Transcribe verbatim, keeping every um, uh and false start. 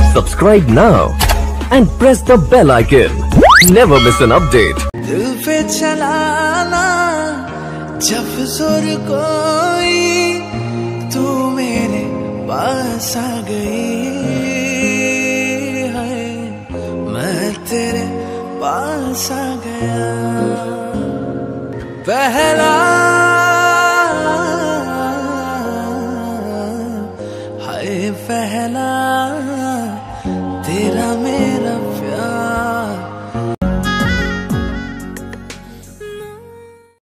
Subscribe now and press the bell icon. Never miss an update. दिल पे चलाना जब जोर कोई, तू मेरे पास आ गई है, मैं तेरे पास आ गया। पहला हाय पहला तेरा मेरा